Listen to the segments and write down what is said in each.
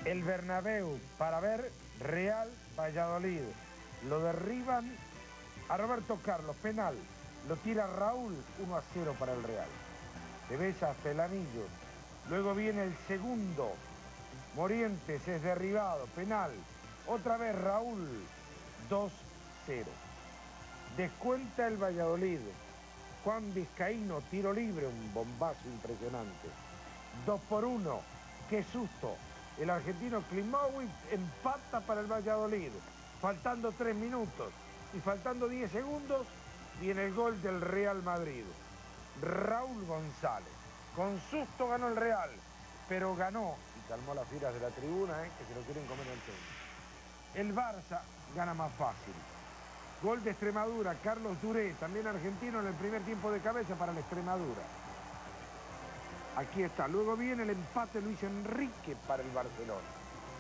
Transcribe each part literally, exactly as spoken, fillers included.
el Bernabéu para ver Real Valladolid. Lo derriban a Roberto Carlos, penal. Lo tira Raúl, uno a cero para el Real. Se besa hasta el anillo. Luego viene el segundo. Morientes es derribado, penal. Otra vez Raúl, dos cero. Descuenta el Valladolid. Juan Vizcaíno, tiro libre, un bombazo impresionante. dos por uno, qué susto. El argentino Klimowicz empata para el Valladolid. Faltando tres minutos y faltando diez segundos, viene el gol del Real Madrid. Raúl González. Con susto ganó el Real, pero ganó y calmó las filas de la tribuna, ¿eh? que se lo quieren comer el tema. El Barça gana más fácil. Gol de Extremadura, Carlos Duré, también argentino en el primer tiempo de cabeza para la Extremadura. Aquí está. Luego viene el empate Luis Enrique para el Barcelona.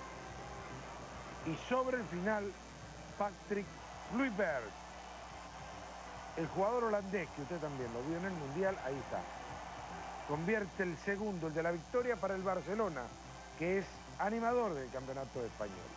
Y sobre el final, Patrick Kluivert, el jugador holandés, que usted también lo vio en el Mundial, ahí está. Convierte el segundo, el de la victoria para el Barcelona, que es animador del campeonato español.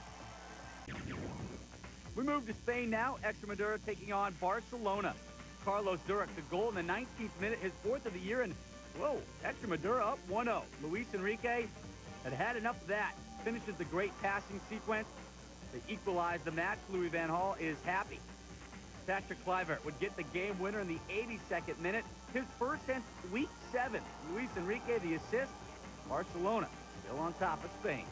We move to Spain now. Extremadura taking on Barcelona. Carlos Durac, the goal in the nineteenth minute, his fourth of the year, and whoa, Extremadura up one oh. Luis Enrique had had enough of that. Finishes the great passing sequence. They equalize the match. Louis van Gaal is happy. Patrick Kluivert would get the game winner in the eighty-second minute. His first since week seven. Luis Enrique the assist. Barcelona still on top of Spain.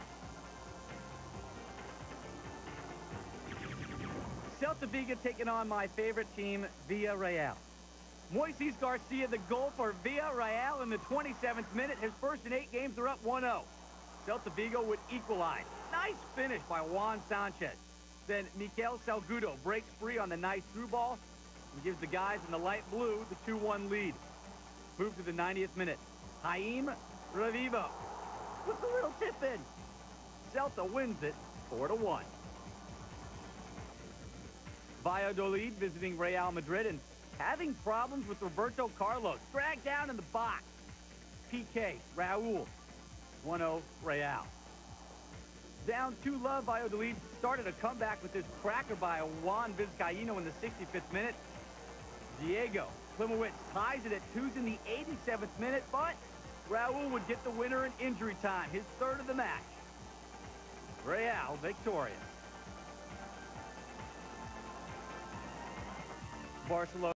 Celta Vigo taking on my favorite team, Villarreal. Moises Garcia, the goal for Villarreal in the twenty-seventh minute. His first in eight games are up one oh. Celta Vigo would equalize. Nice finish by Juan Sanchez. Then Mikel Salgudo breaks free on the nice through ball and gives the guys in the light blue the two one lead. Move to the ninetieth minute. Jaime Revivo with a little tip in. Celta wins it four to one. Valladolid visiting Real Madrid and having problems with Roberto Carlos. Dragged down in the box. P K, Raúl, one oh Real. Down two love, Valladolid started a comeback with this cracker by Juan Vizcaíno in the sixty-fifth minute. Diego Klimowicz ties it at twos in the eighty-seventh minute, but Raúl would get the winner in injury time, his third of the match. Real victorious. Barcelona.